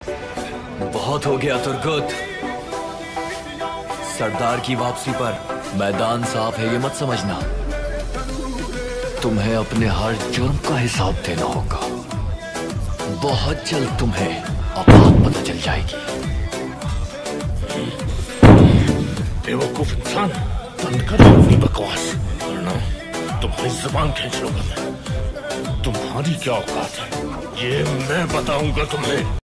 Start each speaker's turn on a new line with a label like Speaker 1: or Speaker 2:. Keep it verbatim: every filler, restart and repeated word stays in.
Speaker 1: बहुत हो गया तुर्गुत। सरदार की वापसी पर मैदान साफ है ये मत समझना। तुम्हें अपने हर जुर्म का हिसाब देना होगा। बहुत जल्द तुम्हें औकात पता चल जाएगी।
Speaker 2: बेवकूफ इंसान, बंद करो अपनी बकवास, वरना तुम्हारी जुबान खींच लूंगा मैं। तुम्हारी क्या औकात है ये मैं बताऊंगा तुम्हें।